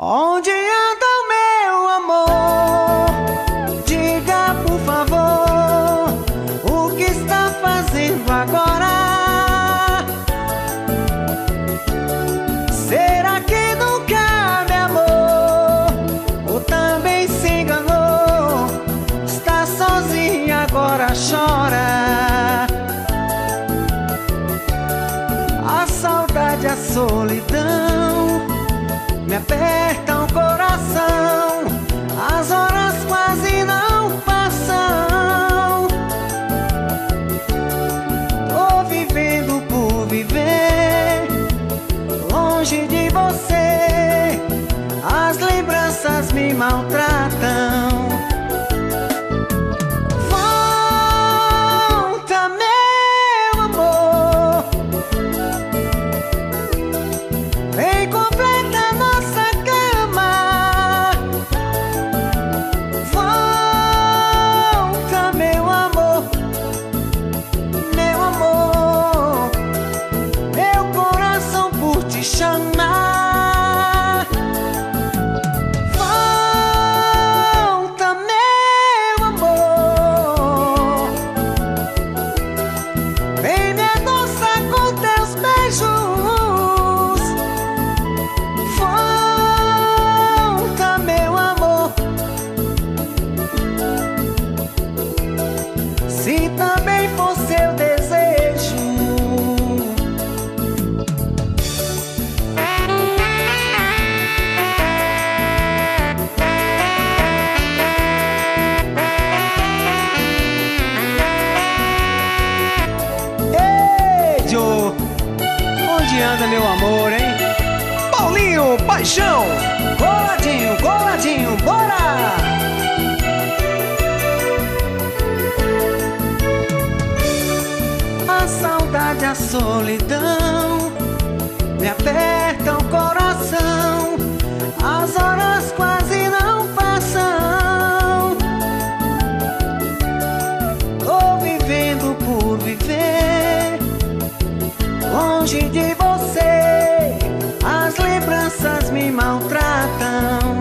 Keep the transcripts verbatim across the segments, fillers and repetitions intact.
Onde anda o meu amor? Diga por favor, o que está fazendo agora? Será que nunca me amou? Ou também se enganou? Está sozinha agora, chora. A saudade, a solidão me aperta o coração, as horas quase não passam. Tô vivendo por viver, longe de você, as lembranças me maltratam. Volta, meu amor, vem completa nossa cama. Volta, meu amor, meu amor, meu coração por te chamar. Volta, meu amor, vem me adoçar com teus beijos. Volta, meu amor, se também for seu desejo. Ei, Joe, onde anda meu amor, hein? Paulinho Paixão. Coladinho, coladinho, bora! A saudade, a solidão me aperta o coração, as horas quase não passam. Tô vivendo por viver, longe de você, as lembranças me maltratam.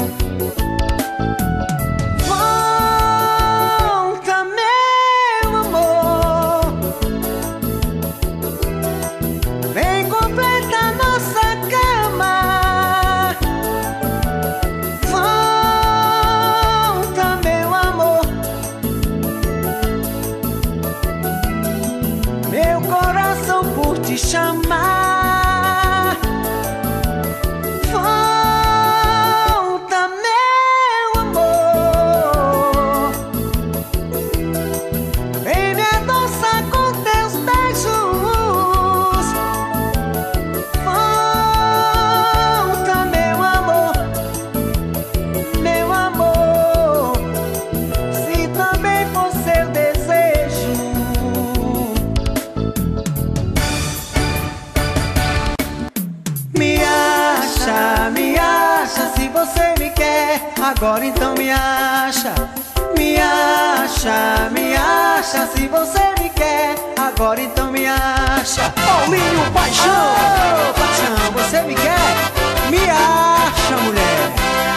Volta, meu amor, vem completa nossa cama. Volta, meu amor, meu coração por te chamar. Volta, meu amor, vem me adoçar com teus beijos. Volta, meu amor, meu amor, se também for seu desejo. Me acha, me acha, se você me quer, agora então me acha. Me acha, me acha, se você me quer, agora então me acha. Paulinho Paixão. Ô, paixão, você me quer? Me acha, mulher.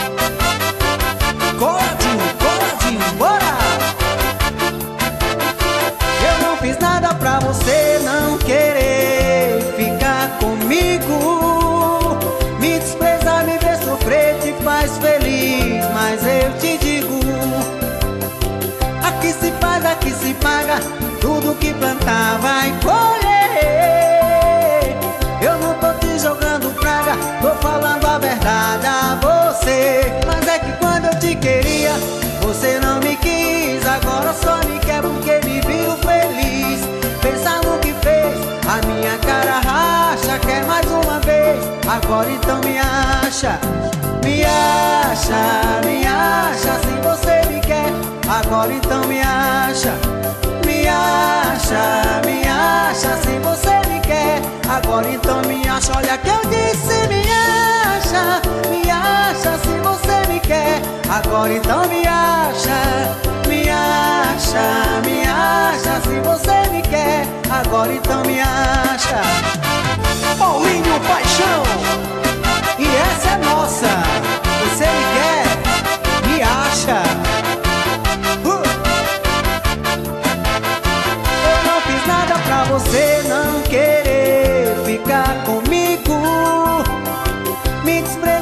Coladinho, coladinho, bora! Eu não fiz nada pra você não querer ficar comigo. Me desprezar, me ver sofrer te faz feliz, mas eu te digo: aqui se faz, aqui se paga, tudo que plantar vai colher. Eu não tô te jogando praga, tô falando a verdade a você. Mas é que quando eu te queria, você não me quis. Agora só me quer porque me viu feliz. Pensa no que fez, a minha cara racha. Quer mais uma vez, agora então me acha. Me acha, me acha, se você me quer, agora então me acha. Me acha, me acha, se você me quer, agora então me acha. Olha que eu disse, me acha. Me acha, se você me quer, agora então me acha. Me acha, me acha, se você me quer, agora então me acha. Paulinho Paixão. E essa é nossa.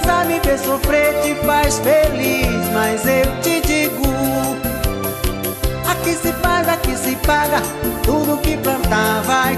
tristeza me fez sofrer, te faz feliz, mas eu te digo: aqui se faz, aqui se paga, tudo que plantar vai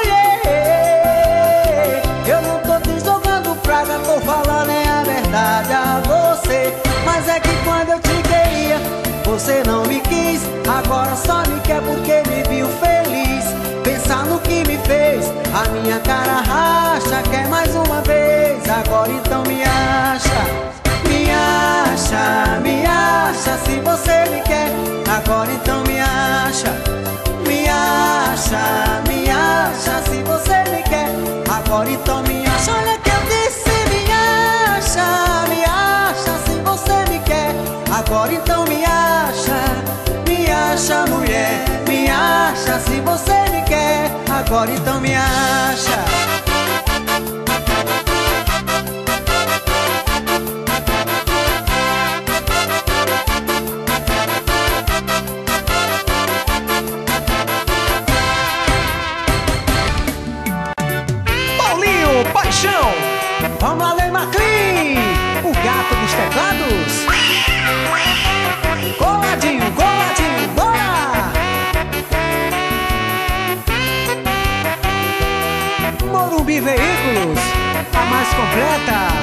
colher. Eu não tô te jogando praga, tô falando é a verdade a você. Mas é que quando eu te queria, você não me quis, agora só me quer porque me viu feliz. Pensa no que me fez, a minha cara racha, quer mais uma vez, agora então me acha. Me acha, me acha, se você me quer, agora então me acha. Me acha, me acha, se você me quer, agora então me acha. Olha que eu disse, me acha, me acha, se você me quer, agora então me acha. Me acha, mulher, me acha, se você me quer, agora então me acha. Paulinho Paixão. Vamos lá, Lei Maclean, o gato dos teclados. Coladinho, coladinho, bora! Morumbi Veículos, a mais completa.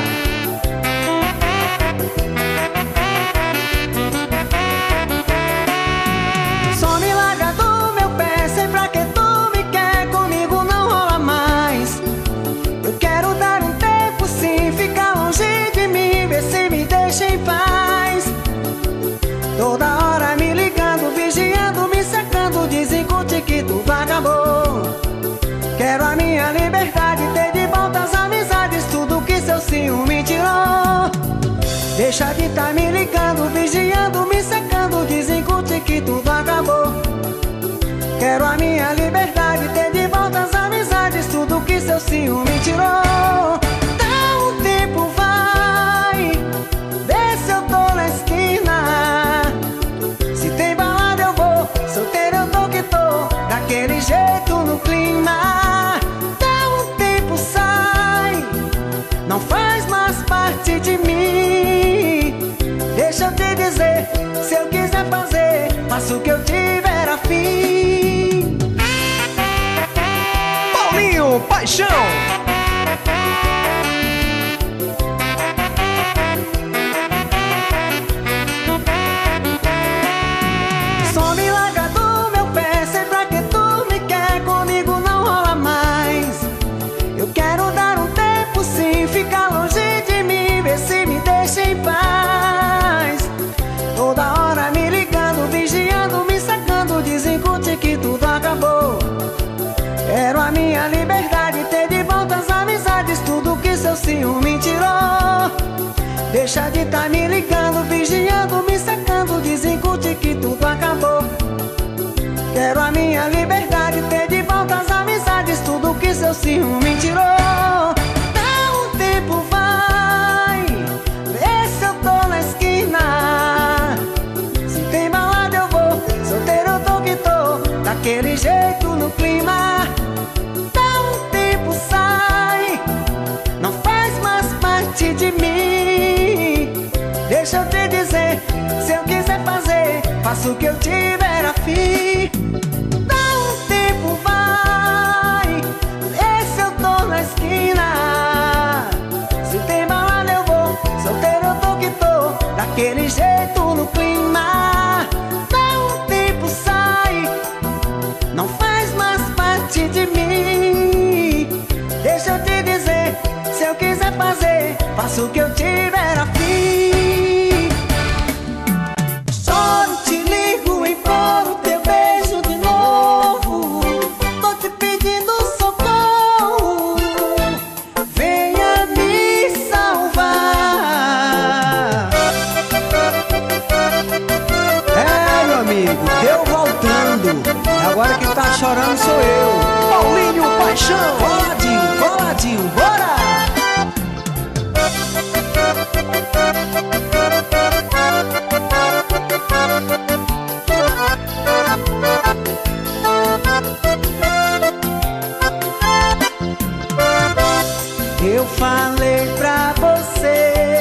Só me larga do meu pé, sei pra que tu me quer, comigo não rola mais. Eu quero dar um tempo sim, ficar longe de mim, ver se me deixa em paz. Toda hora me ligando, vigiando, me secando, desencute que tudo acabou. Quero a minha liberdade, ter de volta as amizades, tudo que seu ciúme tirou. Deixa de tá me ligando, vigiando, me secando, desencute que tudo acabou. Quero a minha liberdade, ter de volta as amizades, tudo que seu ciúme tirou. Dá um tempo, vai, vê se eu tô na esquina. Se tem balada eu vou, solteiro eu tô que tô, daquele jeito no clima. Dá um tempo, sai, não faz mais parte de mim. Deixa eu te dizer, se eu quiser fazer, faço o que eu tiver a fim. Paulinho Paixão. Só me larga do meu pé, sei pra que tu me quer, comigo não rola mais. Eu quero dar um tempo sim, ficar longe de mim, ver se me deixa em paz. Toda hora me ligando, vigiando, me sacando, desencute que tudo acabou. Quero a minha liberdade, ter de volta as amizades, tudo que seu ciúme tirou. Deixa de tá me ligando, vigiando, me sacando, desencute que tudo acabou. Quero a minha liberdade, ter de volta as amizades, tudo que seu ciúme tirou. Dá um tempo, vai, vê se eu tô na esquina. Se tem balada eu vou, solteiro eu tô que tô, daquele jeito no clima. Dá um tempo, sai, não faz mais parte de mim. Deixa eu te dizer, se eu quiser fazer, faço o que eu tiver a fim. Dá um tempo, vai, vê se eu tô na esquina. Se tem balada eu vou, solteiro eu tô que tô, daquele jeito no clima. Dá um tempo, sai, não faz mais parte de mim. Deixa eu te dizer, se eu quiser fazer, faço o que eu tiver a fim. Choro, te ligo, imploro teu beijo de novo. Tô te pedindo socorro, venha me salvar. É, meu amigo, deu voltando. Agora quem tá chorando sou eu. Paulinho Paixão. Coladinho, coladinho, bora! Eu falei pra você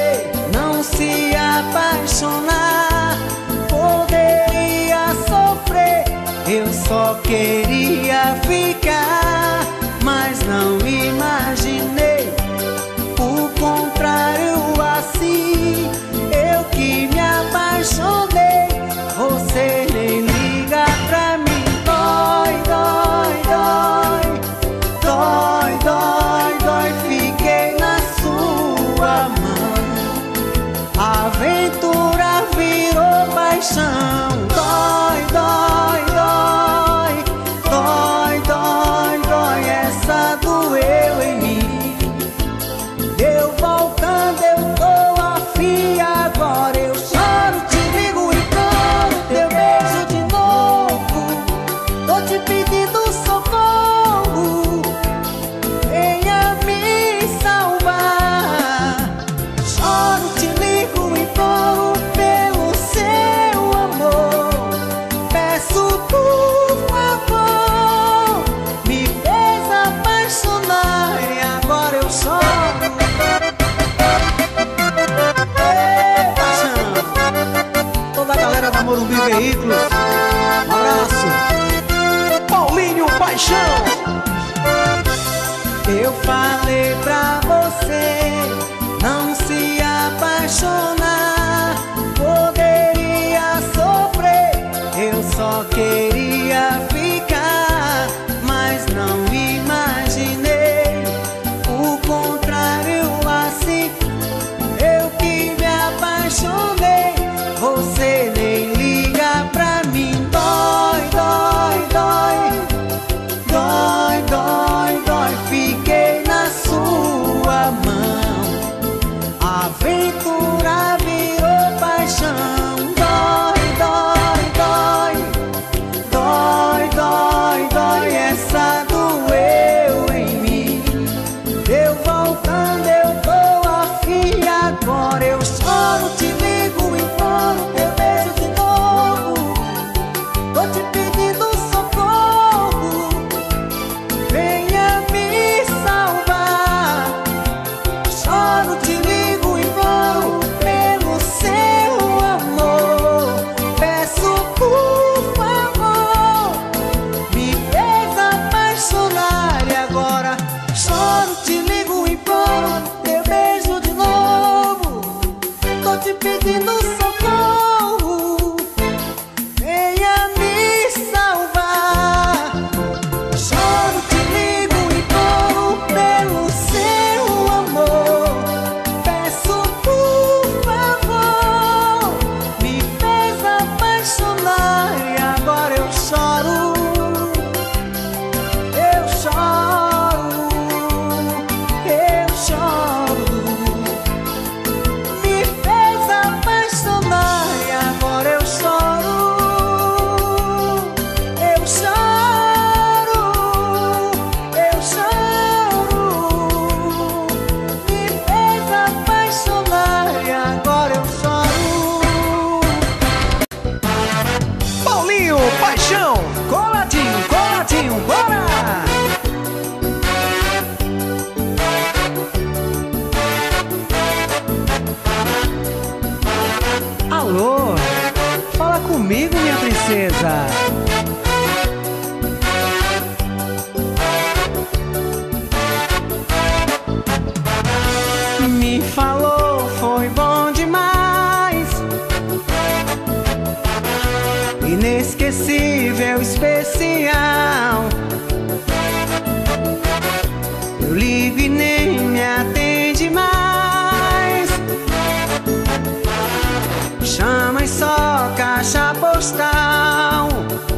queria ficar, mas não imaginei o contrário assim. Eu que me apaixonei, você nem liga pra mim. Dói, dói, dói, dói, dói, dói. Fiquei na sua mão, a aventura virou paixão. Dói, dói, dói, dói, dói, dói. Essa doeu em mim. Eu voltando, eu tô afim. Agora eu choro, te ligo e imploro teu beijo de novo. Tô te pedindo socorro, venha me salvar. Choro, te ligo e imploro pelo seu amor. Peço por favor, me fez apaixonar e agora eu choro. Ei, paixão! Toda a galera da Morumbi Veículos, um abraço. Paulinho Paixão. Eu falei pra você não se apaixonar, poderia sofrer. Eu só queria ficar, mas não imaginei o contrário assim. Eu que me apaixonei, você nem liga pra mim. Dói, dói, dói, dói, dói, dói. Fiquei na sua mão, a aventura virou paixão. Dói, dói, dói, dói, dói, dói. Essa doeu em mim. Eu voltando, eu tô afim. Agora eu choro, te ligo e imploro teu beijo de novo. Tô te pedindo socorro, venha me salvar. Choro, te ligo e imploro pelo seu amor. Peço por favor, me fez apaixonar e agora choro, te ligo e imploro teu beijo de novo. Tô te pedindo socorro, venha me salvar. Choro, te ligo e imploro pelo seu amor. Peço por favor, me fez apaixonar e agora eu choro. Eu choro, eu choro. Me fez apaixonar e agora eu choro. Eu choro, eu choro. Me fez apaixonar e agora eu choro. Paulinho Paixão. Coladinho, coladinho, bora! Alô, fala comigo, minha princesa. Me falou, foi bom demais, inesquecível, especial. Eu ligo e nem me atende mais. Chama e só caixa postal.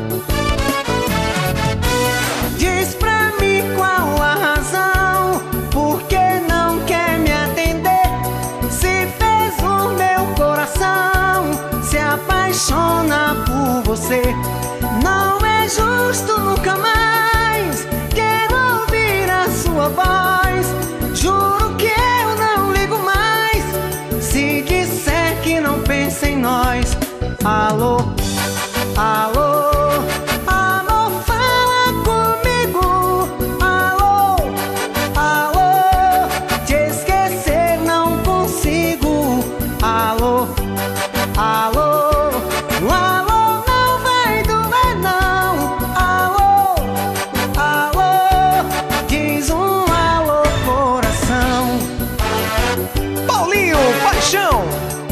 Diz pra mim qual a razão, por que não quer me atender? Se fez o meu coração se apaixona por você. Não é justo, nunca mais quero ouvir a sua voz. Juro que eu não ligo mais se disser que não pensa em nós. Alô, alô, amor, fala comigo. Alô, alô, te esquecer não consigo. Alô, alô, o alô não vai doer não. Alô, Paixão.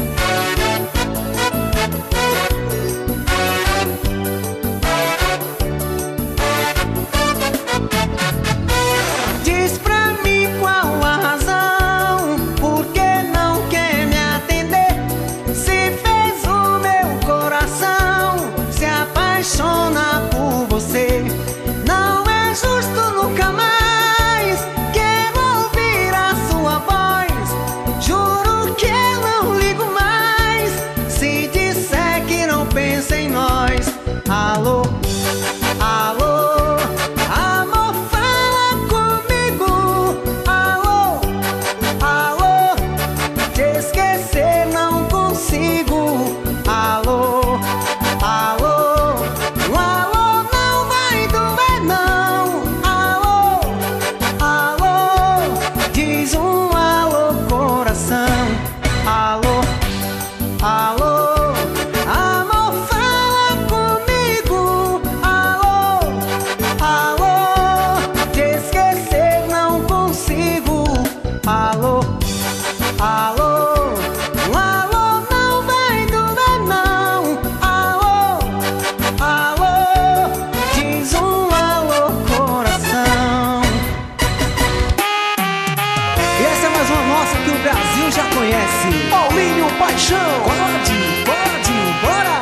Diz pra mim qual a razão, por que não quer me atender? Se fez o meu coração se apaixona por você. Não é justo nunca mais quero ouvir a sua voz. Juro que eu não ligo mais se disser que não pensa em nós. Alô, alô, amor, fala comigo. Alô, alô, te esquecer não consigo. Alô, alô, o alô não vai doer não. Alô, alô, diz um alô coração. Alô, alô, amor, fala comigo. Alô, alô, te esquecer não consigo. Alô, alô, o alô não vai doer não. Alô, alô, diz um alô coração. E essa é mais uma nossa que o Brasil já conhece. Paulinho Paixão. Pode, pode, bora!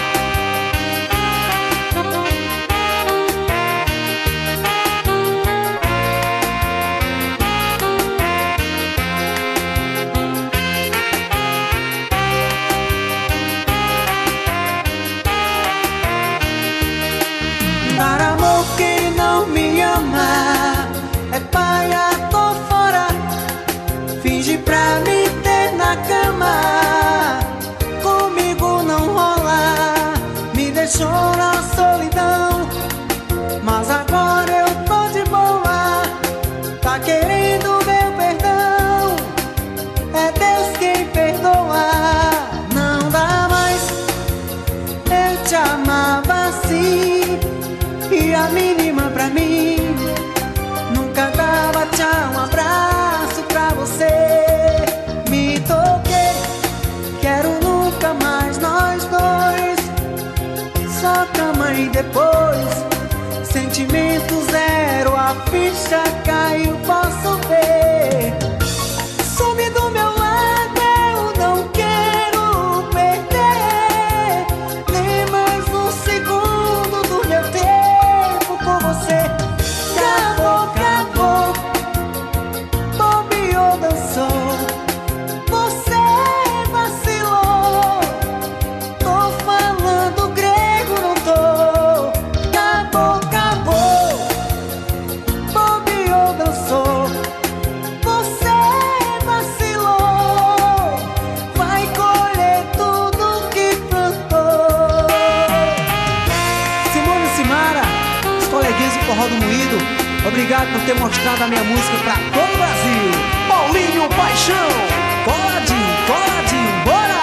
Dar amor quem não me ama é paia, tô fora. Finge pra me ter na cama, comigo não rola. Me deixou na solidão, mas agora eu tô de boa. Tá querendo meu perdão, é Deus quem perdoa. Não dá mais, eu te amava assim, e a mínima pra mim nunca dava tchau, um abraço pra você. Me toquei, quero nunca mais nós dois, só cama e depois sentimento zero, a ficha caiu, posso ver. Some do meu lado, eu não quero perder nem mais um segundo do meu tempo com você. Acabou, acabou, bobeou, dançou, você vacilou. Tô falando grego, não tô. Acabou, acabou, bobeou, dançou, você vacilou. Vai colher tudo que plantou. Simone e Simara, os coleguinhas do Forró do Moído, obrigado por ter mostrado a minha música pra todo o Brasil. Paulinho Paixão. Pode, pode, bora!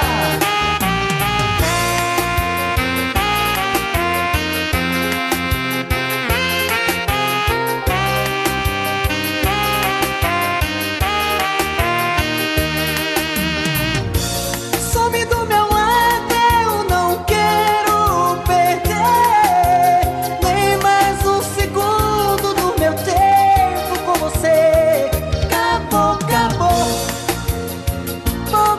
Some do meu lado, eu não quero perder nem mais um segundo do meu tempo com você. Acabou, acabou,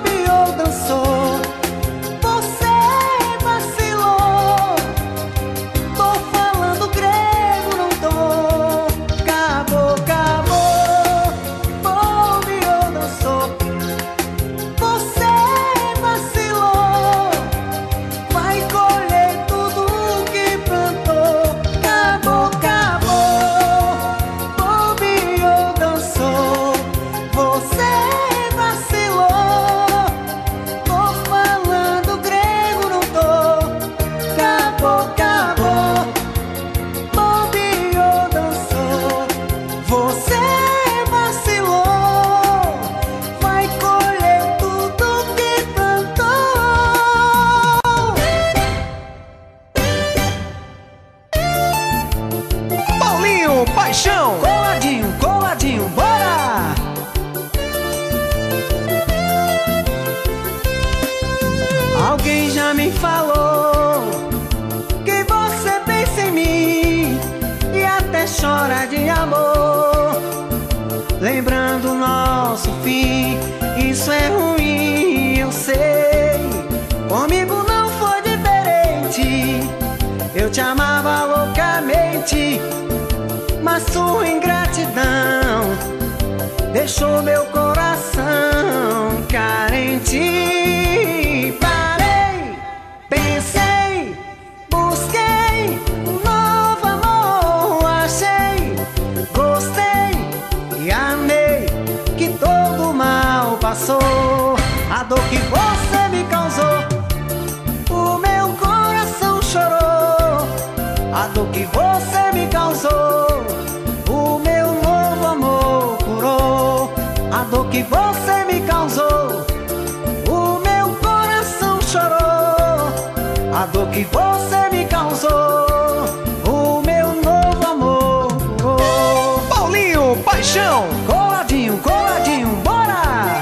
Alguém já me falou que você pensa em mim e até chora de amor, lembrando nosso fim. Isso é ruim, eu sei. Comigo não foi diferente. Eu te amava loucamente, mas sua ingratidão deixou meu coração carente. Parei, pensei, busquei um novo amor, achei, gostei e amei, que todo mal passou. A dor que você me causou, o meu coração chorou. A dor que você me causou, o meu novo amor curou. A dor que você me causou, o meu coração chorou. A dor que você me causou, o meu novo amor curou. Paulinho Paixão. Coladinho, coladinho, bora!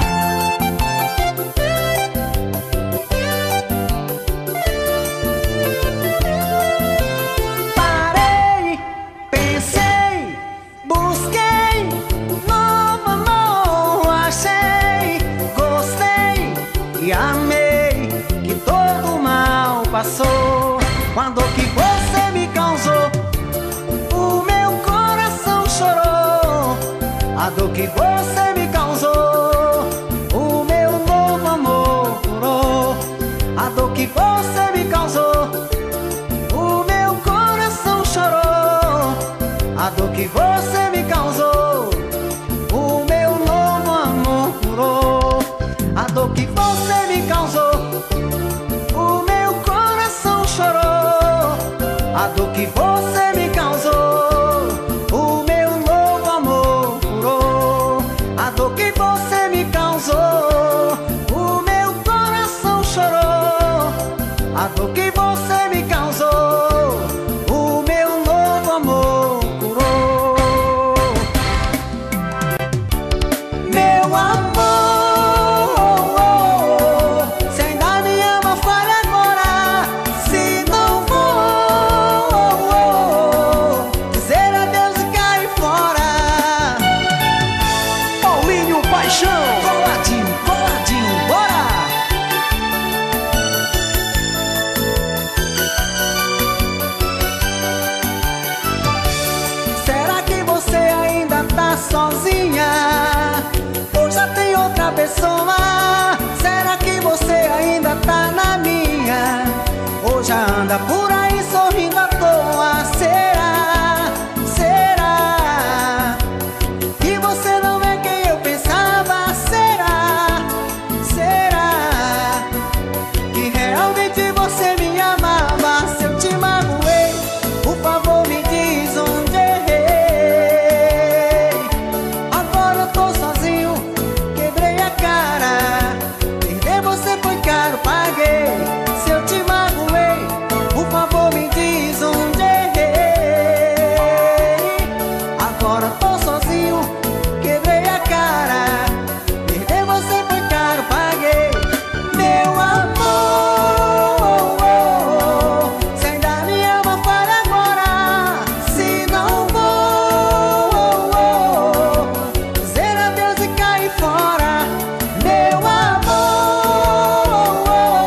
Parei, pensei, busquei um novo amor, achei, gostei e amei, que todo mal passou. Quando que você me causou, o meu coração chorou. A dor que você me causou, o meu novo amor curou. A dor que você me causou, o meu coração chorou. A dor que você me causou, o meu novo amor curou. A dor que você me causou, o meu coração chorou. A dor que você me causou, o meu novo amor curou. A dor que você me causou, o meu coração chorou. A dor que você me causou, o meu novo amor curou. Meu amor, se ainda me ama, fale agora. Se não for, dizer adeus e cair fora. Paulinho Paixão. Coladinho, coladinho, bora! Será que você ainda tá sozinha? Ou já tem outra pessoa? Será que você ainda tá na minha? Ou já anda por aí sorrindo à toa? Será? Será que você não é quem eu pensava? Será? Será que realmente você me amava? Se eu te magoei, por favor me diz onde errei. Agora eu tô sozinho, quebrei a cara. Perder você foi caro, paguei. Se eu te magoei, por favor me diz onde errei. Agora tô sozinho, quebrei a cara. Perder você foi caro, paguei. Meu amor, se ainda me ama, fale agora. Se não vou dizer adeus e cair fora. Meu amor,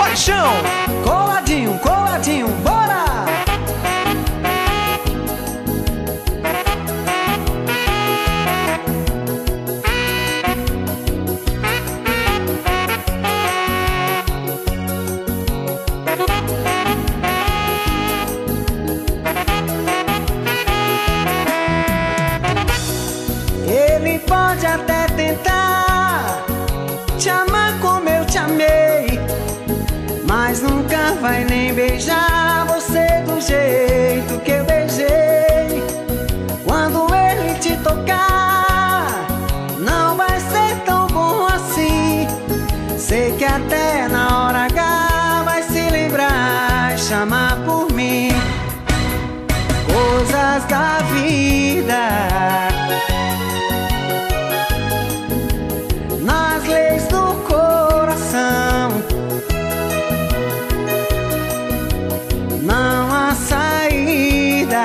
Paixão. Coladinho, coladinho, bora! Ele pode até tentar te amar como eu te amei, mas nunca vai nem beijar você do jeito que eu beijei. Quando ele te tocar, não vai ser tão bom assim. Sei que até na hora H vai se lembrar e chamar por mim. Coisas da vida, nas leis do coração, não há saída,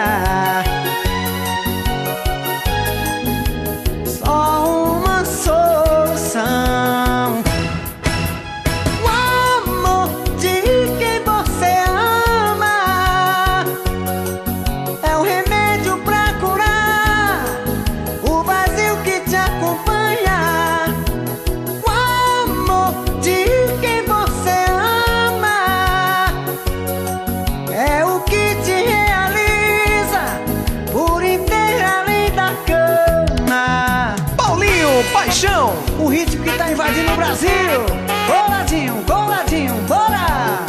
só uma solução. O amor de quem você ama é o remédio pra curar o vazio que te acompanha. O amor de quem você ama é o que te realiza por inteiro além da cama. Paulinho Paixão. O ritmo que tá invadindo o Brasil. Coladinho, coladinho, bora!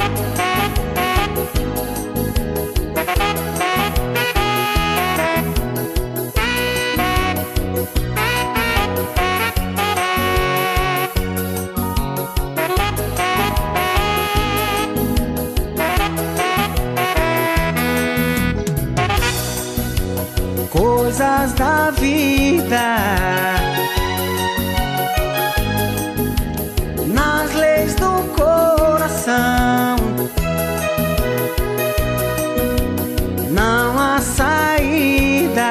Coisas da vida, nas leis do coração, não há saída,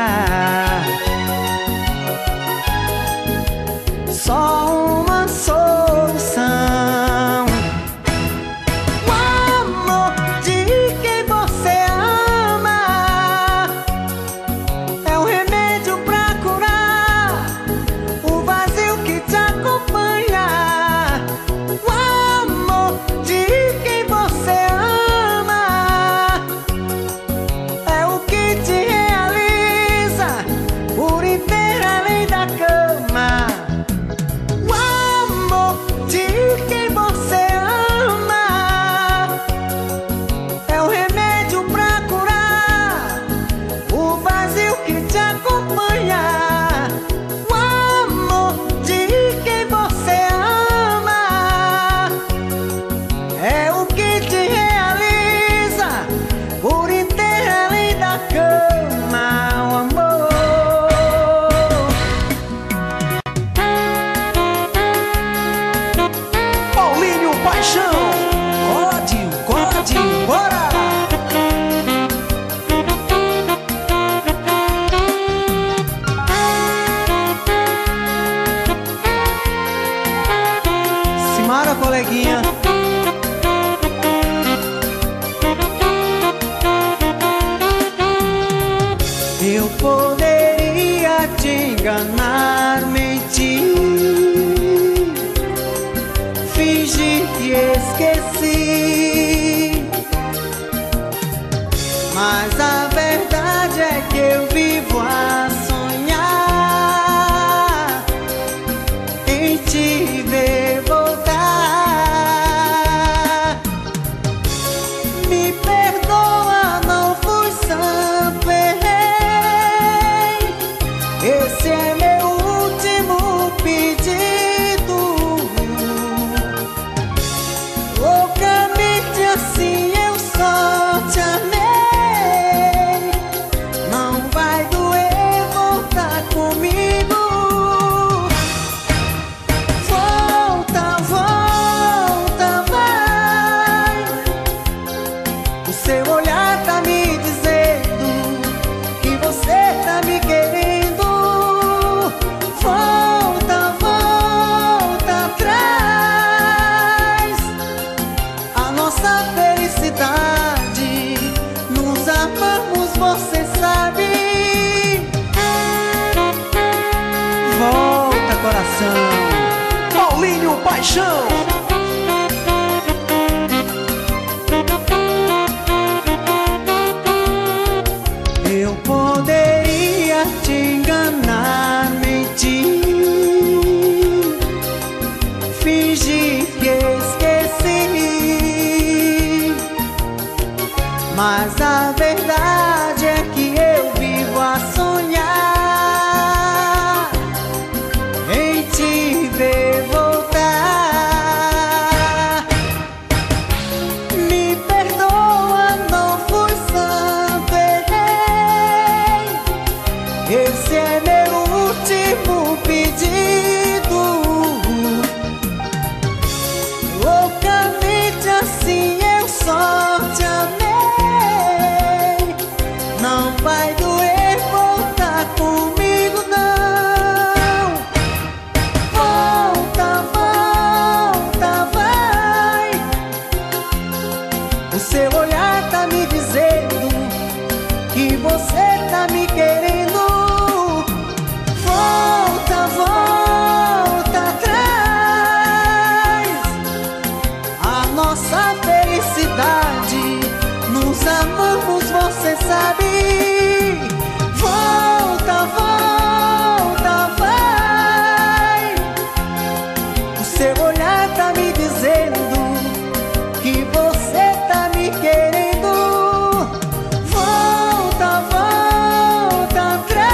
só uma solução. O amor de quem você ama é o remédio pra curar o vazio que te acompanha. O amor de quem você ama é o que te realiza por inteiro além da cama. O amor de quem você ama é o remédio pra curar o vazio que te acompanha. O amor de quem você ama é o que te realiza por inteiro além da cama. O amor. Paulinho Paixão. Coladinho, coladinho, bora! Simara, coleguinha. Eu poderia te enganar, mentir, fingir que esqueci, mas a verdade é que eu vivo a sonhar em te ver voltar. Me perdoa, não fui santo, errei. Esse é meu último pedido. Loucamente assim eu só te amei. Não vai doer voltar comigo. Volta Paixão. Eu poderia te enganar, mentir, fingir que esqueci, mas a verdade é que eu vivo a sonhar em te ver voltar. Me perdoa, não fui santo, errei. Esse é meu último pedido. Loucamente assim eu só te amei. Não vai doer voltar comigo, não. Volta, volta, vai. O seu olhar tá me dizendo que você tá me querendo. Volta, volta atrás. A nossa felicidade, nos amamos, você sabe. Volta, volta, vai. O seu olhar tá me dizendo que você tá me querendo. Volta, volta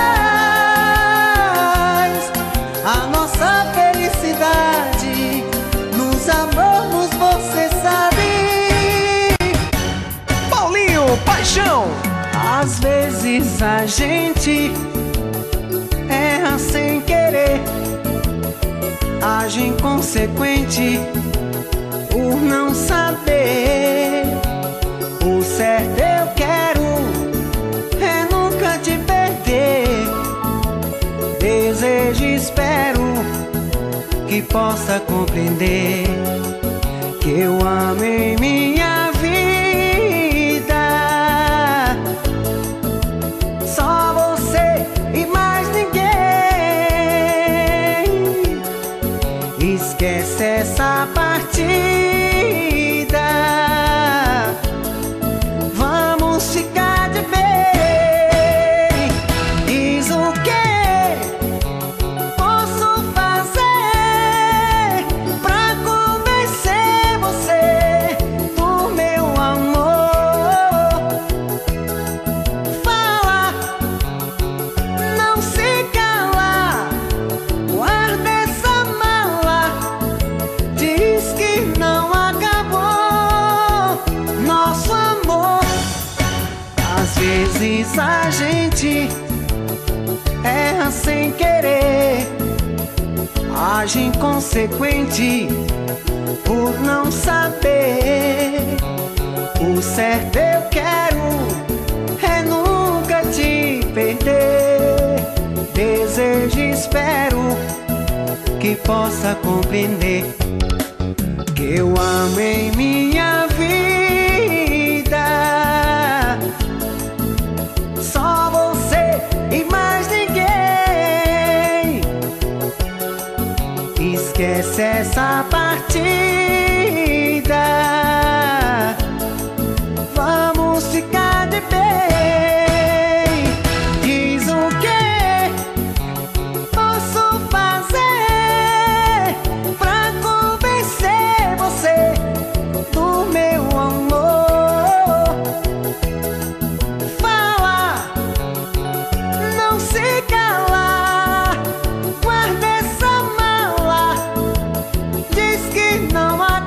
atrás. A nossa felicidade, nos amamos, você sabe. Paulinho Paixão. Às vezes a gente erra sem querer, age inconsequente por não saber. O certo eu quero é nunca te perder. Desejo e espero que possa compreender que eu amo em minha vida. Só você e mais ninguém. Esquece essa partida. Vamos ficar de bem. Diz o que posso fazer pra convencer você do meu amor. Fala, não se cala, guarda essa mala. Diz que não acabou nosso amor. Às vezes a gente erra sem querer, age inconsequente por não saber. O certo eu quero é nunca te perder. Desejo e espero que possa compreender que eu amo em minha vida. Só você e mais ninguém. Esquece essa partida. Vamos ficar de bem. Diz o que posso fazer pra convencer você do meu amor. Fala, não se cala, guarda essa mala. Diz que não acabou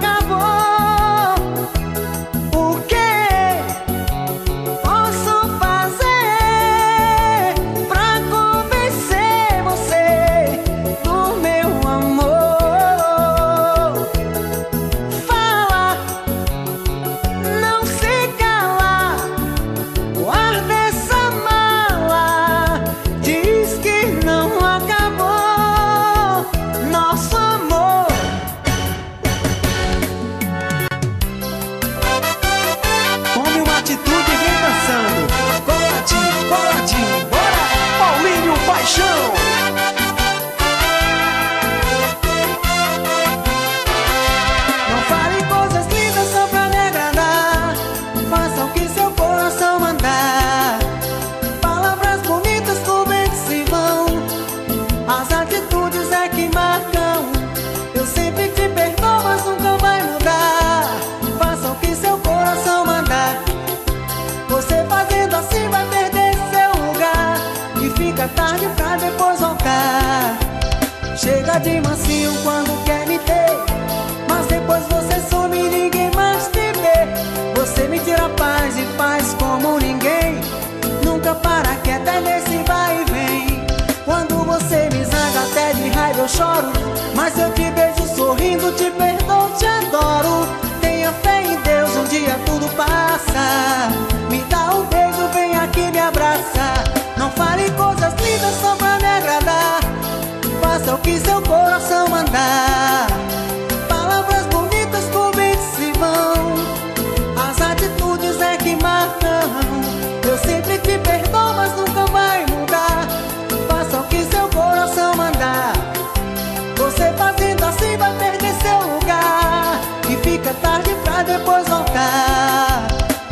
Chega de mansinho quando quer me ter, mas depois você some e ninguém mais te vê. Você me tira paz e faz como ninguém, nunca para quieta nesse vai e vem. Quando você me zanga até de raiva eu choro, mas eu te vejo sorrindo, te perdoo, te adoro. Tenha fé em Deus, um dia tudo passa. Me dá um beijo, vem aqui me abraça. Não fale coisas lindas só pra me agradar, faça o que seu coração mandar. Palavras bonitas convites se vão, as atitudes é que marcam. Eu sempre te perdoo, mas nunca vai mudar, faça o que seu coração mandar. Você fazendo assim vai perder seu lugar, e fica tarde pra depois voltar.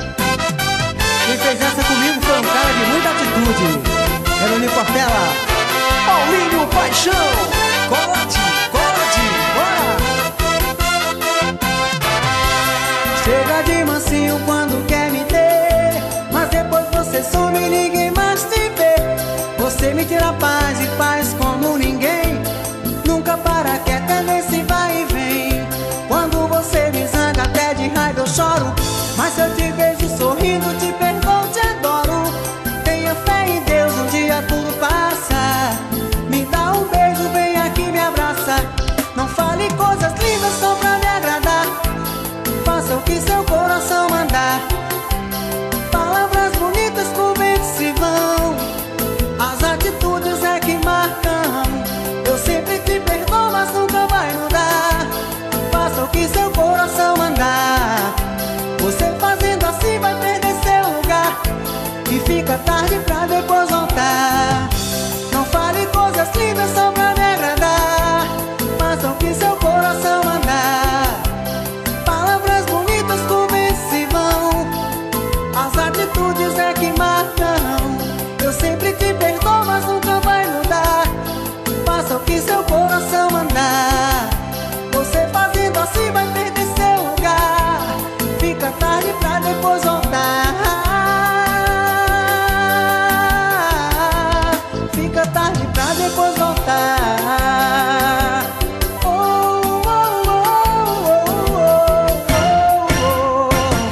Quem fez essa comigo foi um cara de muita atitude, Jerônimo Portela. Paulinho Paixão, coladinho, coladinho, bora! Chega de mansinho quando quer me ter, mas depois você some e ninguém mais te vê. Você me tira paz e faz como ninguém, nunca para quieta nesse vai e vem. Quando você me zanga até de raiva eu choro, mas eu te vejo sorrindo, te perdoo, te adoro. Tenha fé em Deus, um dia tudo passa. Me dá um beijo, vem aqui me abraça. Não fale coisas lindas só pra me agradar, faça o que seu coração mandar. Palavras bonitas convites se vão, as atitudes é que marcam. Eu sempre te perdoo, mas nunca vai mudar, faça o que seu coração mandar. Você fazendo assim vai perder seu lugar, e fica tarde pra depois voltar. Não fale coisas lindas só pra me agradar, faça o que seu coração mandar. Palavras bonitas convites se vão, as atitudes é que marcam. Eu sempre te perdoo, mas nunca vai mudar, faça o que seu coração mandar. Você fazendo assim vai perder seu lugar, fica tarde pra depois voltar. Fica tarde pra depois voltar. Oh, oh, oh, oh, oh,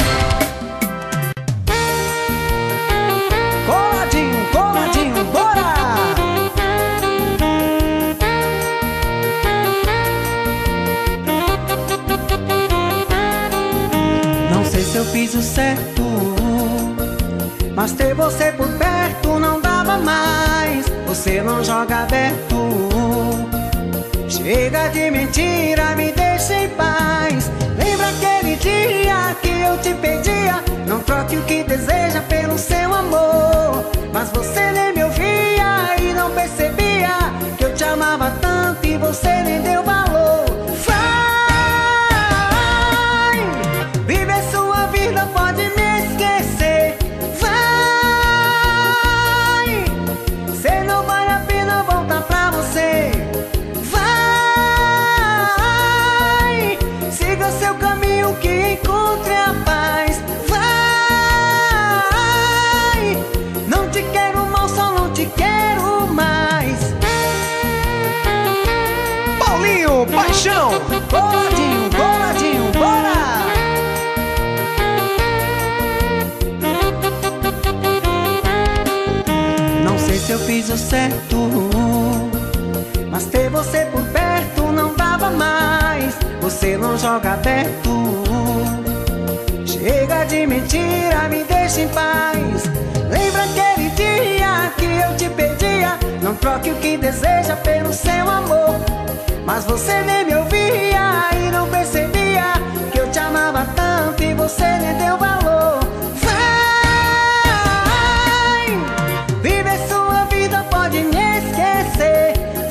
oh. Coladinho, coladinho, bora! Não sei se eu fiz o certo, mas ter você por perto não dava mais. Você não joga aberto, chega de mentira, me deixa em paz. Lembra aquele dia que eu te pedia, não troque o que deseja pelo seu amor. Mas você nem me ouvia e não percebia que eu te amava tanto e você nem deu valor. Vai viver sua vida, pode me esquecer. Vai, cê não vale a pena voltar pra você. Vai, siga seu caminho que encontre a paz. Vai, não te quero mal, só não te quero mais. Paulinho Paixão, Coladinho, coladinho, bora! Não sei se eu fiz o certo, mas ter você por perto não dava mais. Você não joga aberto, chega de mentira, me deixa em paz. Lembra aquele dia que eu te pedia, não troque o que deseja pelo seu amor. Mas você nem me ouvia e não percebia que eu te amava tanto e você nem deu valor. Vai viver sua vida, pode me esquecer.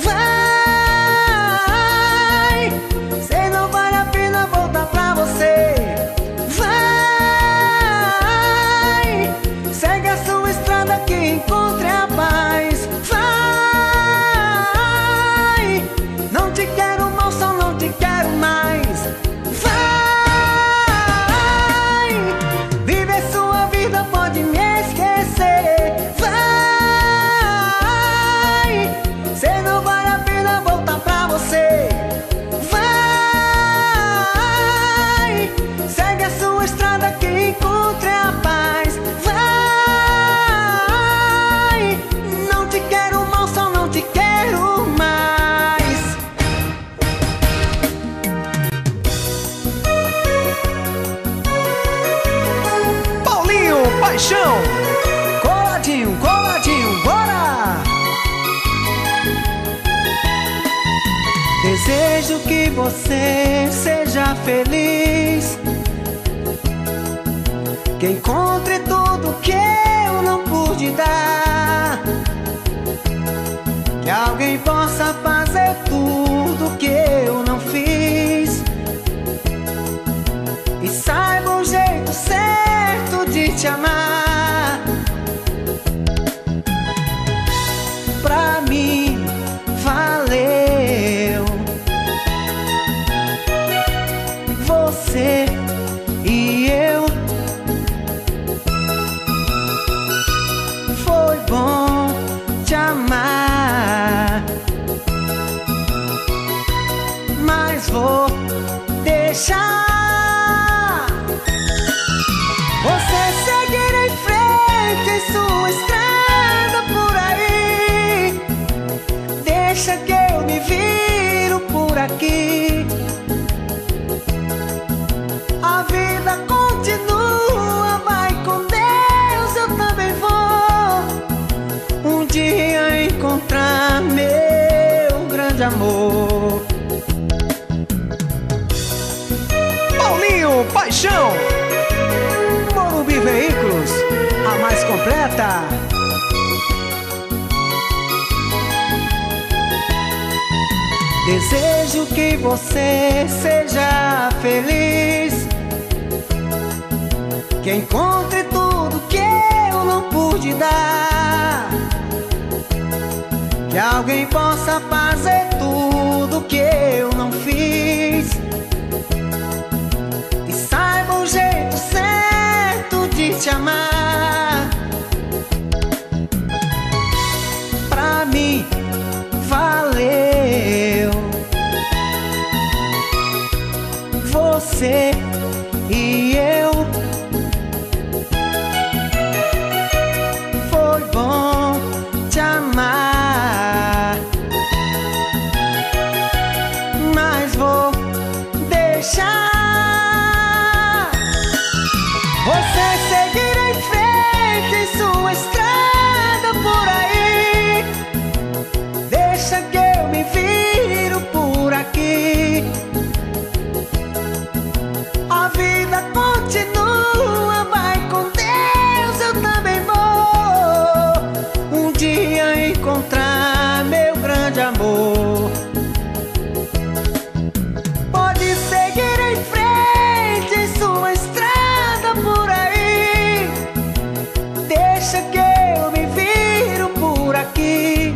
Vai, cê não vale a pena voltar pra você. Vai, segue a sua estrada que encontre a paz. Vai, não te quero mal, só não te Paixão. Coladinho, coladinho, bora! Desejo que você seja feliz, que encontre tudo que eu não pude dar, que alguém possa fazer tudo que eu não fiz, e saiba o jeito certo de te amar. Pra mim valeu você e eu. Foi bom te amar, mas vou deixar você seguir em frente em sua estrada por aí. Deixa que eu me viro por aqui. A vida continua, vai com Deus, eu também vou um dia encontrar meu grande amor. Paulinho Paixão, Morumbi Veículos, a mais completa. Desejo que você seja feliz, que encontre tudo que eu não pude dar, que alguém possa fazer tudo que eu não fiz, e saiba o jeito certo de te amar. Pra mim valeu você e eu. Foi bom te amar, mas vou deixar você seguir em frente em sua estrada por aí. Deixa que eu me viro por aqui. A vida continua, vai com Deus, eu também vou um dia encontrar meu grande amor. Pode seguir em frente em sua estrada por aí. Deixa que eu me viro por aqui.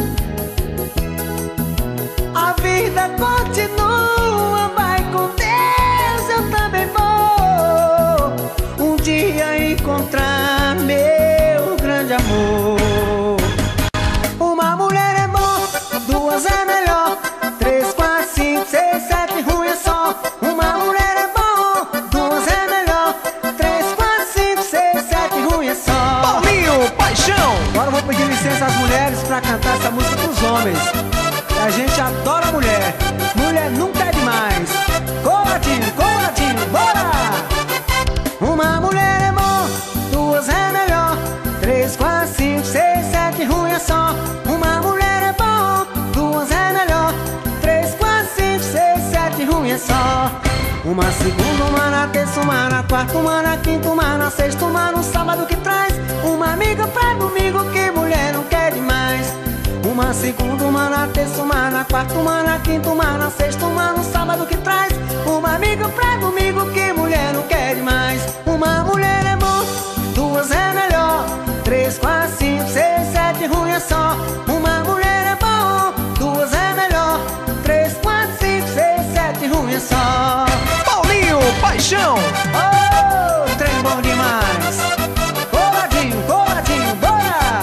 A vida continua, vai com Deus, eu também vou um dia encontrar meu grande amor. Uma mulher é bom, duas é melhor, três, quatro, cinco, seis, sete, ruim é só. Uma mulher é bom, duas é melhor, três, quatro, cinco, seis, sete, ruim é só. Paulinho Paixão. Agora eu vou pedir licença às mulheres pra cantar essa música pros homens. A gente adora mulher, mulher nunca é demais. Coladinho, coladinho, bora! Uma mulher é bom, duas é melhor, três, quatro, cinco, seis, sete, ruim é só. Uma mulher é bom, duas é melhor, três, quatro, cinco, seis, sete, ruim é só. Uma segunda, uma na terça, uma na quarta, uma na quinta, uma na sexta, uma no sábado que traz uma amiga pra domingo, que mulher não quer demais. Uma segunda, uma na terça, uma na quarta, uma na quinta, uma na sexta, uma no sábado que traz uma amiga pra domingo, que mulher não quer demais. Uma mulher é bom, duas é melhor, três, quatro, cinco, seis, sete, ruim é só. Uma mulher é bom, duas é melhor, três, quatro, cinco, seis, sete, ruim é só. Paulinho Paixão. Oh, trem bom demais. Coladinho, coladinho, bora!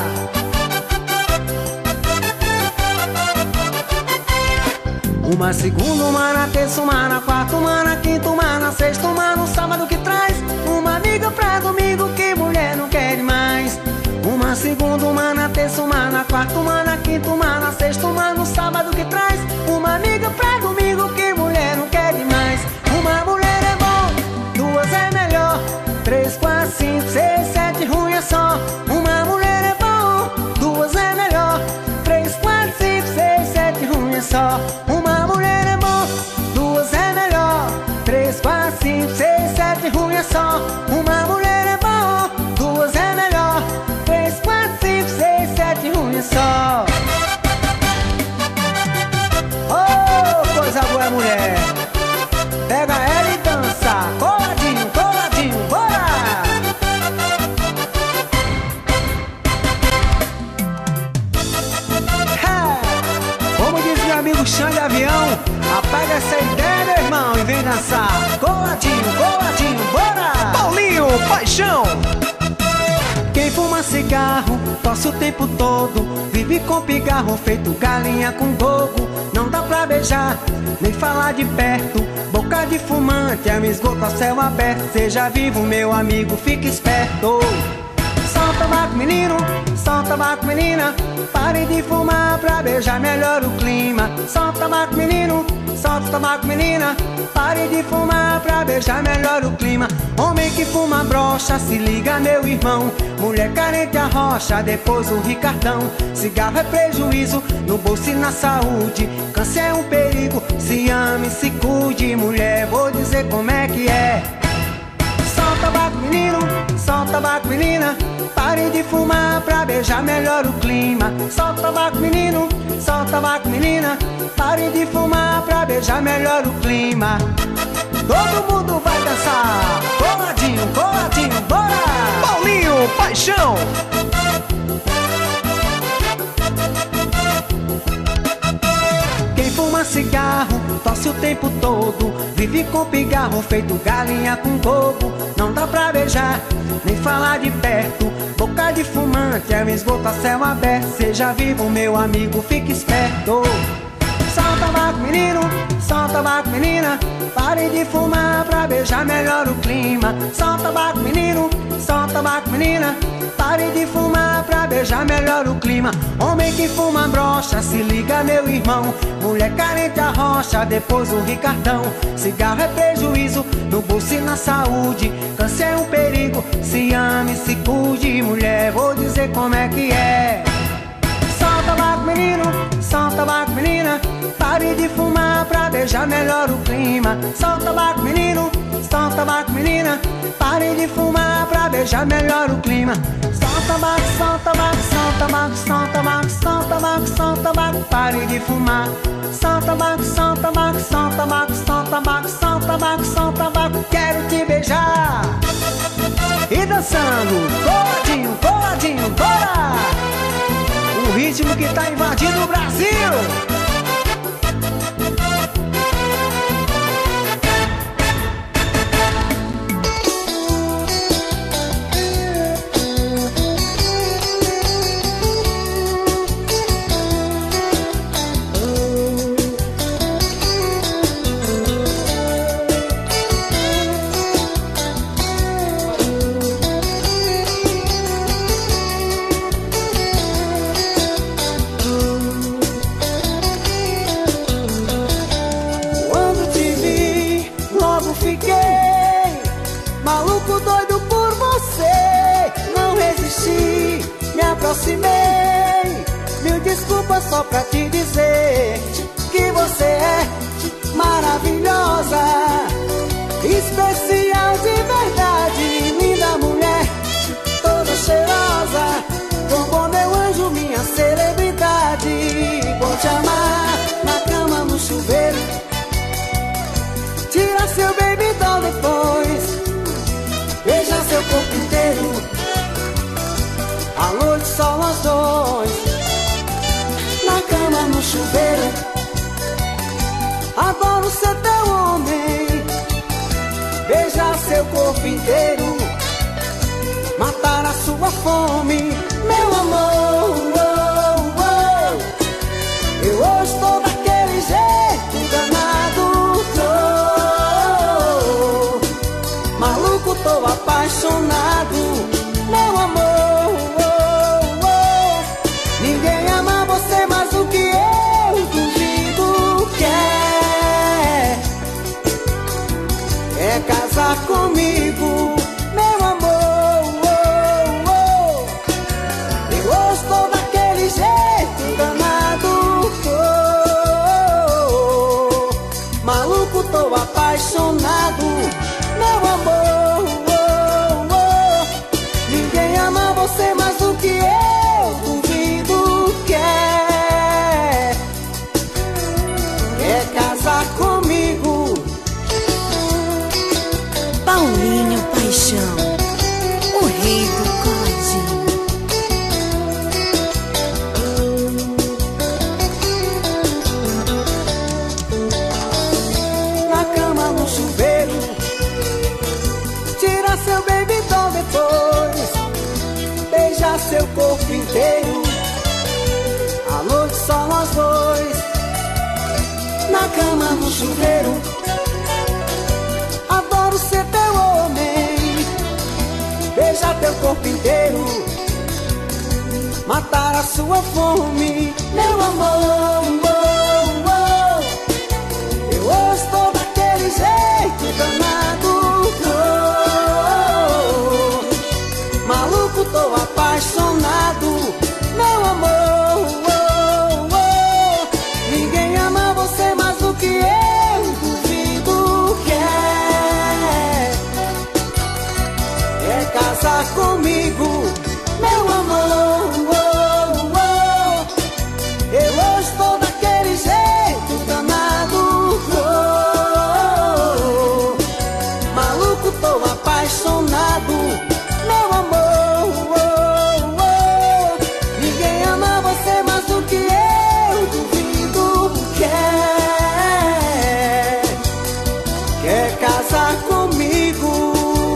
Uma segunda, uma na terça, uma na quarta, uma na quinta, uma na sexta, uma no sábado que traz uma amiga pra domingo, que mulher não quer demais. Uma segunda, uma na terça, uma na quarta, uma na quinta, uma na sexta, uma no sábado que traz uma amiga pra domingo, que mulher não quer demais. Uma mulher é bom, duas é melhor, três, quatro, cinco, seis, sete, tempo todo. Vive com pigarro feito galinha com gogo. Não dá pra beijar, nem falar de perto. Boca de fumante, é um esgoto a céu aberto. Seja vivo, meu amigo, fique esperto. Solta tabaco, menino, solta tabaco, menina. Pare de fumar pra beijar, melhor o clima. Solta tabaco, menino, solta tabaco, menina. Pare de fumar pra beijar, melhor o clima. Homem que fuma brocha, se liga, meu irmão. Mulher carente arrocha, depois o ricardão. Cigarro é prejuízo, no bolso e na saúde. Câncer é um perigo, se ame, se cuide. Mulher, vou dizer como é que é. Solta tabaco, menino, solta tabaco, menina. Pare de fumar pra beijar, melhor o clima. Solta tabaco, menino, solta tabaco, menina. Pare de fumar pra beijar, melhor o clima. Todo mundo vai dançar, coladinho, coladinho, bora! Paulinho Paixão. Quem fuma cigarro, tosse o tempo todo. Vive com pigarro feito galinha com coco. Não dá pra beijar, nem falar de perto. Boca de fumante, é um esgoto a céu aberto. Seja vivo, meu amigo, fique esperto. Solta tabaco, menino, solta tabaco, menina. Pare de fumar pra beijar, melhor o clima. Solta tabaco, menino, solta tabaco, menina. Pare de fumar pra beijar, melhor o clima. Homem que fuma brocha, se liga, meu irmão. Mulher carente arrocha, depois o ricardão. Cigarro é prejuízo, no bolso e na saúde. Câncer é um perigo, se ame, se cuide. Mulher, vou dizer como é que é. Solta tabaco, menino, solta tabaco, menina. Pare de fumar pra beijar, melhor o clima. Solta tabaco, menino, solta tabaco, menina. Pare de fumar pra beijar, melhor o clima. Solta tabaco, solta tabaco, solta tabaco, solta tabaco, solta tabaco, solta tabaco. Pare de fumar. Solta tabaco, solta tabaco, solta tabaco, solta tabaco, solta tabaco, solta tabaco. Quero te beijar. E dançando, coladinho, coladinho, bora! O ritmo que tá invadindo o Brasil. Maluco doido por você, não resisti, me aproximei. Mil desculpas só pra te dizer que você é maravilhosa, especial de verdade, linda mulher, toda cheirosa. Bombom, meu anjo, minha celebridade. Vou te amar na cama, no chuveiro. Tira seu baby doll depois. Beija seu corpo inteiro. À noite só nós dois. Na cama, no chuveiro. Adoro ser teu homem. Beijar seu corpo inteiro. Matar a sua fome, meu amor. Oh, oh. Eu hoje estou daquele jeito danado. Tô maluco, tô apaixonado, meu amor. Oh, oh. Ninguém ama você mais do que eu. Duvido que é, é casar comigo, meu amor. Tô apaixonado, meu amor. Oh, oh. Ninguém ama você mais do que eu. Duvido que é, quer casar comigo. Paulinho Paixão, o rei do coladinho. Seu corpo inteiro. À noite só nós dois, na cama, no chuveiro. Adoro ser teu homem, beijar teu corpo inteiro, matar a sua fome, meu amor. Oh, oh. Eu hoje estou daquele jeito danado. Oh, maluco, tô apaixonado, meu amor. Oh, oh. Ninguém ama você mais do que eu, duvido. Quer, quer casar comigo, meu amor. Apaixonado, meu amor. Oh, oh. Ninguém ama você mais do que eu, duvido. Quer, quer casar comigo,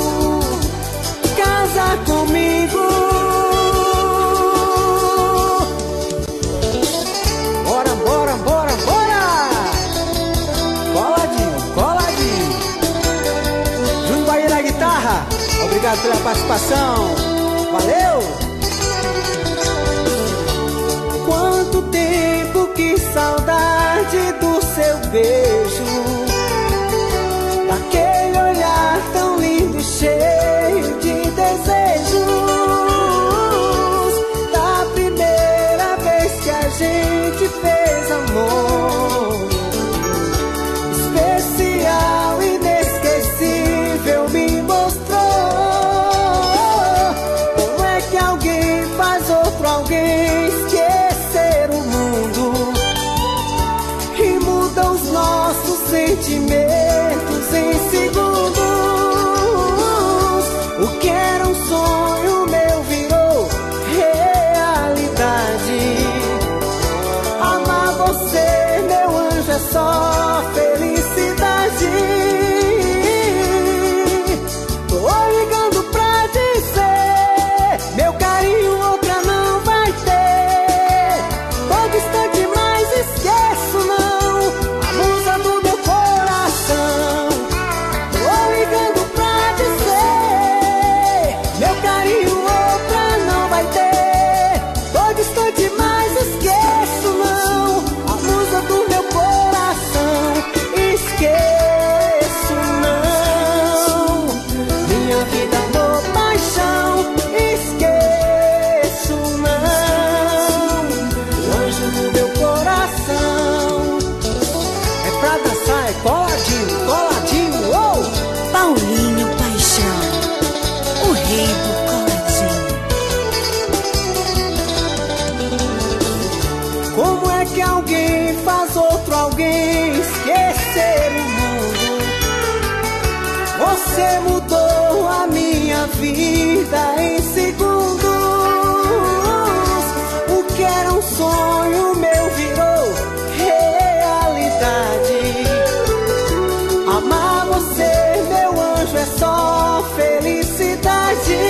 casar comigo. Bora, bora, bora, bora. Coladinho, coladinho. Júnior Bahia na guitarra. Obrigado pela participação. Valeu! Quanto tempo, que saudade do seu beijo, daquele olhar tão lindo e cheio de desejos, da primeira vez que a gente fez amor. Especial, inesquecível, me mostrou como é que alguém faz outro alguém esquecer o mundo e muda os nossos sentimentos em segundos. O que era um sonho meu virou realidade. Amar você, meu anjo, é só felicidade. Tô ligando pra dizer, meu carinho outra não vai ter. Todo instante mais esqueço não a musa do meu coração. Tô ligando pra dizer, meu carinho outra não vai ter. Todo instante mais esqueço não a musa do meu coração. Esqueço não minha vida, amor, paixão. Esqueço não o anjo do meu coração. É pra dançar, é coladinho, coladinho. Oh! Paulinho Paixão, o rei do coladinho. Como é que alguém faz outro alguém esquecer o mundo? Você mudou a minha vida em segundos. O que era um sonho meu virou realidade. Amar você, meu anjo, é só felicidade.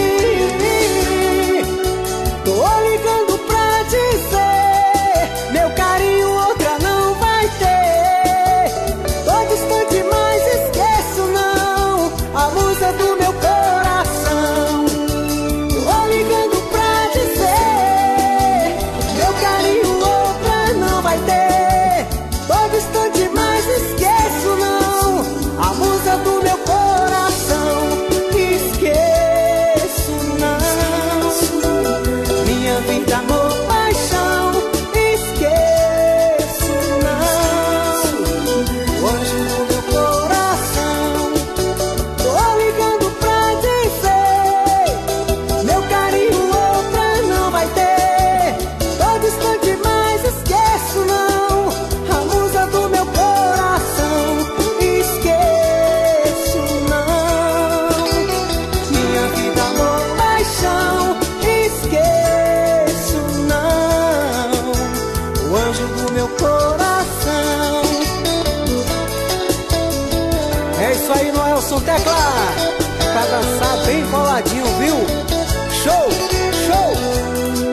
Tô ligando pra dizer, meu carinho outra não vai ter. Todo instante mais esqueço não a musa do meu coração. Tô ligando pra dizer, meu carinho outra não vai ter. Todo instante mais esqueço não a musa do meu coração. Esqueço não minha vida, amor, paixão. Esqueço não o anjo do meu coração. Tô ligando pra dizer, meu carinho outra não vai ter. Todo instante mais esqueço não a musa do meu coração. Esqueço não minha vida, amor, paixão. Esqueço não o anjo do meu coração. É isso aí, Noelson Tecla, pra dançar bem coladinho, viu? Show, show!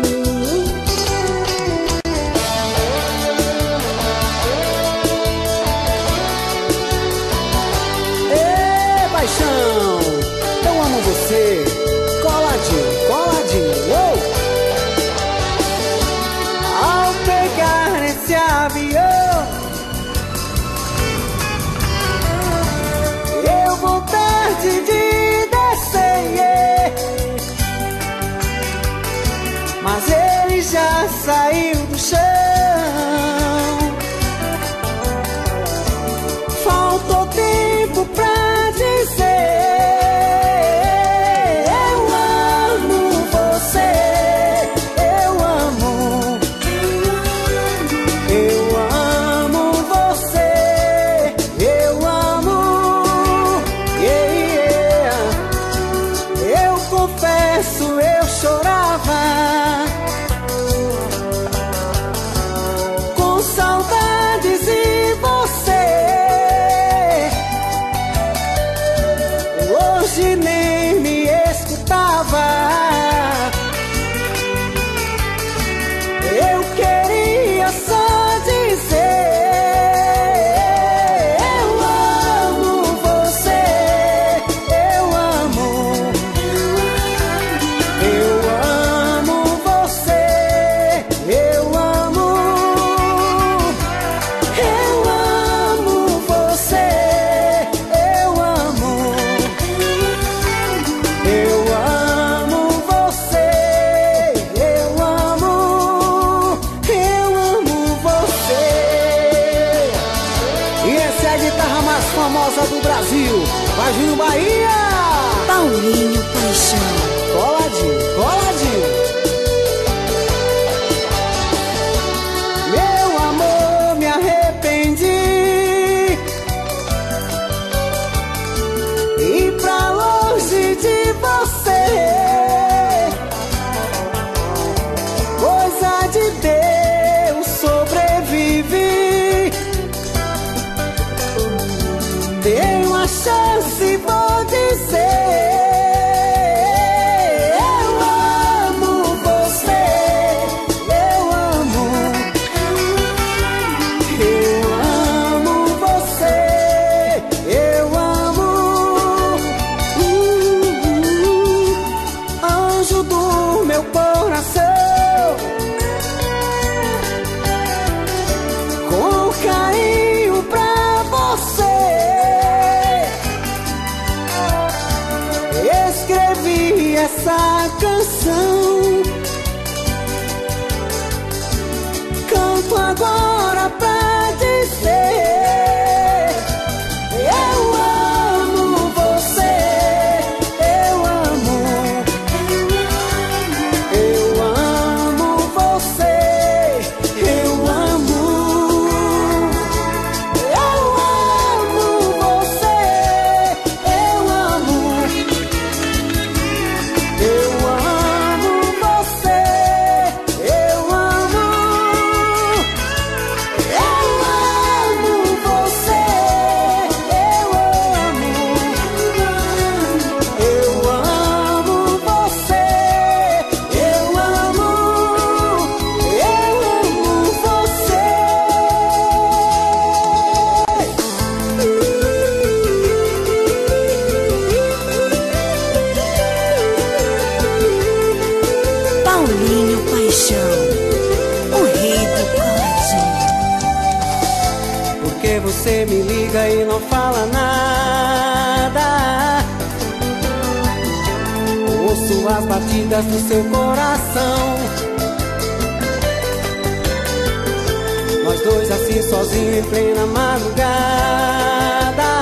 hoje nem me escutava. Eu queria só dizer: eu amo você, eu amo, eu amo você, eu amo, eu amo você, eu amo, eu amo você, eu amo, eu amo você. E essa é a guitarra mais famosa do Brasil, Varginho, Bahia. Paulinho Paixão. Coladinho, coladinho. Meu amor, me arrependi e pra longe de você, coisa de Deus, sobrevivi. Tenho a chance, vou dizer: eu amo você, eu amo, eu amo você, eu amo, uh, anjo do meu coração, com carinho pra você. Escrevi essa canção, canto agora pra dizer: eu amo você, eu amo, eu amo você, eu amo, eu amo você, eu amo, eu amo você, eu amo, eu amo você, eu amo, eu amo você, eu amo, eu amo você. Paulinho Paixão, o rei do coladinho. Porque você me liga e não fala nada. Ouço as batidas do seu coração. Nós dois assim sozinhos em plena madrugada.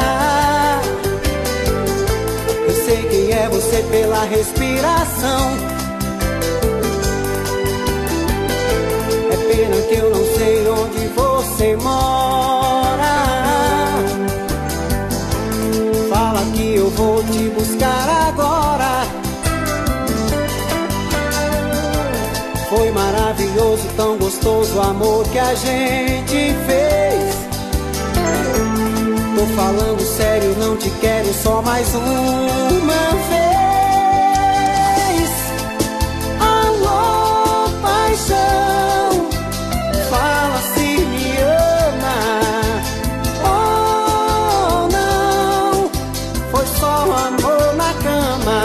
Eu sei quem é você pela respiração. É pena que eu não sei onde você mora. Fala que eu vou te buscar agora. Foi maravilhoso, tão gostoso o amor que a gente fez. Tô falando sério, não te quero só mais uma vez. Alô, paixão, fala se me ama. Oh, não, foi só amor na cama.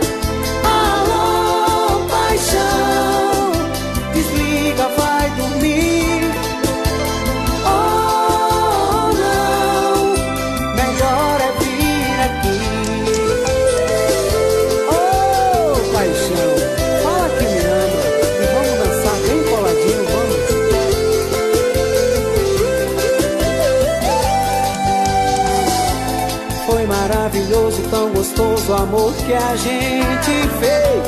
Alô, paixão, desliga, vai dormir. Oh, não, melhor é vir aqui. Oh, paixão, fala que me ama e vamos dançar bem coladinho, vamos. Foi maravilhoso, tão gostoso o amor que a gente fez.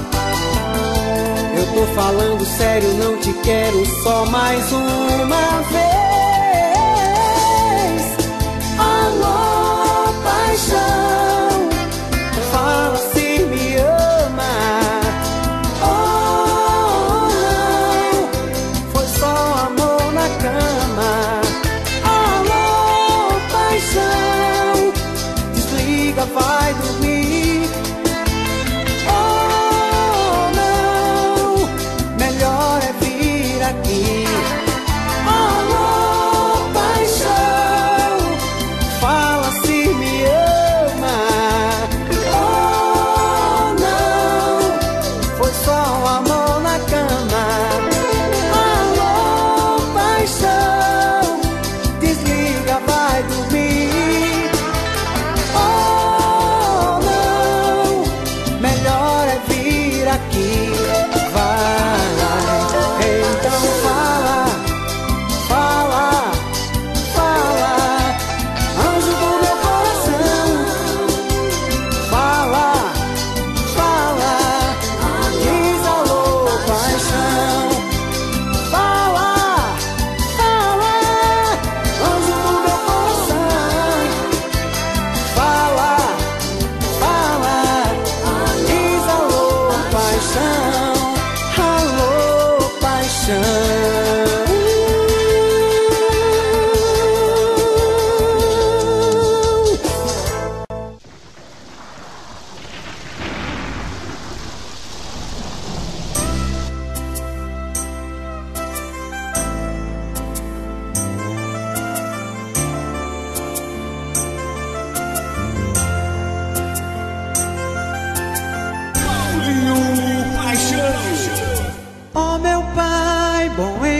Eu tô falando sério, não te quero só mais uma vez. Alô, paixão, fala se me ama. Oh, não, foi só amor na cama. Alô, paixão, desliga, vai dormir.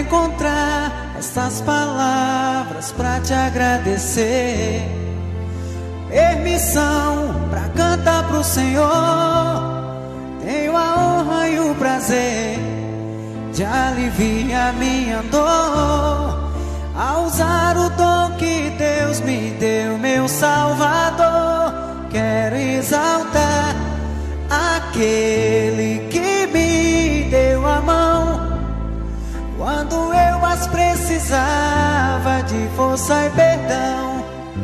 encontrar essas palavras pra te agradecer. Permissão pra cantar pro Senhor. Tenho a honra e o prazer de aliviar minha dor, a usar o dom que Deus me deu, meu Salvador. Quero exaltar aquele que me deu a mão quando eu mais precisava de força e perdão.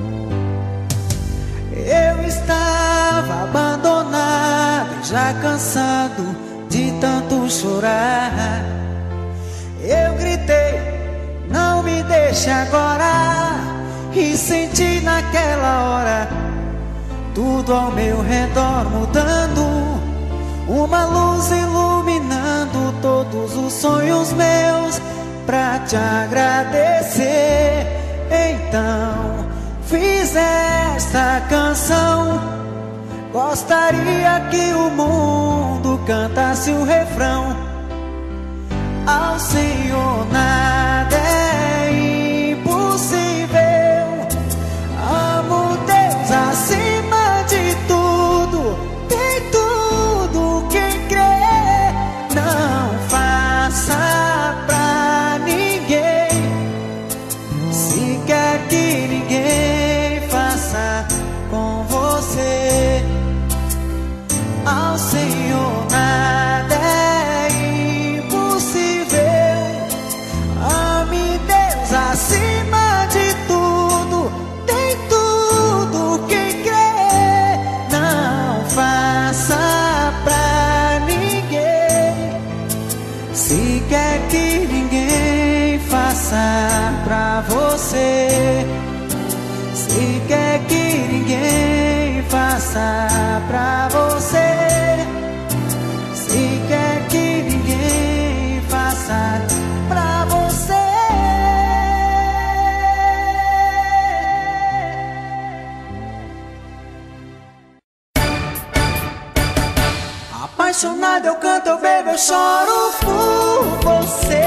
Eu estava abandonado, já cansado de tanto chorar. Eu gritei, não me deixe agora, e senti naquela hora tudo ao meu redor mudando, uma luz iluminando todos os sonhos meus pra te agradecer. Então fiz esta canção, gostaria que o mundo cantasse o refrão. Ao Senhor nada é impossível, amo Deus acima de tudo, tem tudo quem crê. Não faça pra ninguém, se quer que ninguém faça com você. Ao Senhor nada é impossível, ame Deus acima de tudo, tem tudo quem crê. Não faça pra ninguém, se quer que ninguém faça pra você, se quer que ninguém faça pra você, se quer que ninguém faça pra você. Apaixonado eu canto, eu bebo, eu choro por você.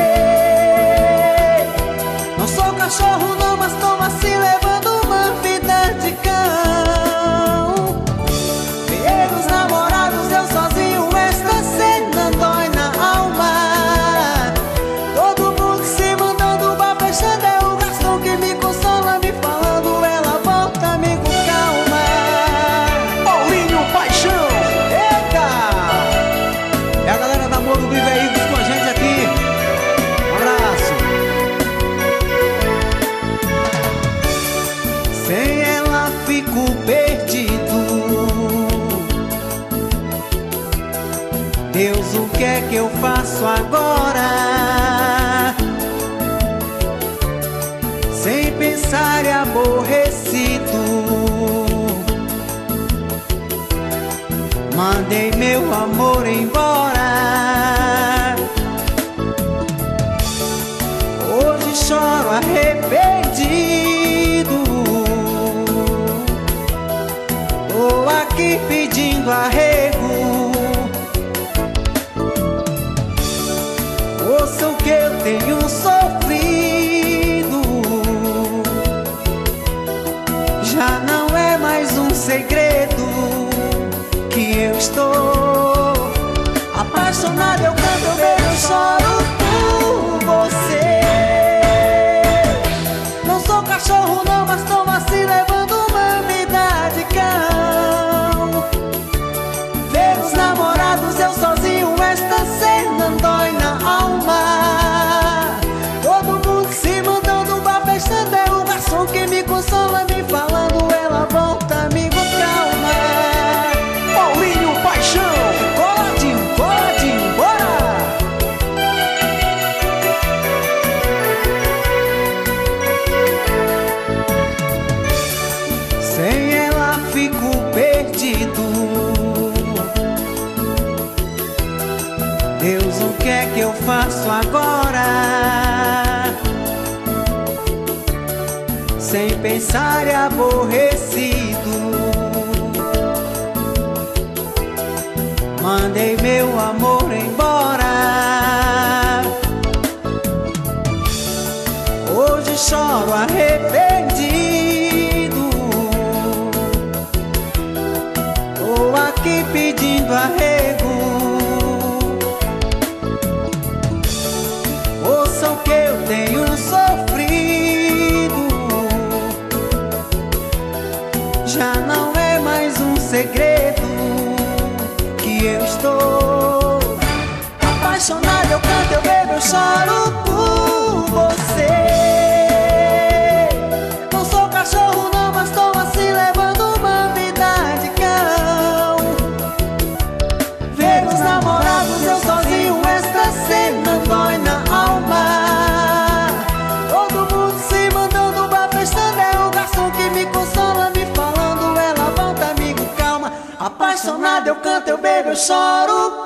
Não sou cachorro não, mas tô assim levando uma vida de cão. Ver os namorados eu sozinho, esta cena dói na alma. Todo mundo se mandando, vá fechando, é o garçom que me consola, me falando, ela volta, amigo, calma. Paulinho Paixão. Eita! É a galera da Morro dos Veículos com a gente aqui. Um abraço. Sem ela fico perdido. Deus, o que é que eu faço agora? Sem pensar e aborrecido, mandei meu amor embora. Hoje choro arrependido, tô aqui pedindo arrego. Ouça o que eu tenho sofrido, já não é mais um segredo que eu estou apaixonado. Eu canto, eu bebo, eu choro por você. Não sou cachorro não, mas tô assim levando uma vida de cão. Ver os namorados eu sozinho, esta cena dói na alma. Todo mundo se mandando, vá fechando, é o garçom que me consola, me falando, ela volta, amigo, calma. Paulinho Paixão. Coladinho, coladinho, bora! Sem ela fico perdido. Deus, o que é que eu faço agora? Sem pensar e aborrecido, mandei meu amor embora. aqui pedindo arrego. Ouçam que eu tenho sofrido. Já não é mais um segredo que eu estou apaixonado. Eu canto, eu bebo, eu choro por você. Não sou cachorro não, mas tô assim levando uma vida de cão. Ver os namorados, eu sozinho, esta cena dói na alma. Todo mundo se mandando, uma festando, é o garçom que me consola, me falando, ela volta, amigo, calma. Apaixonado, eu canto, eu bebo, eu choro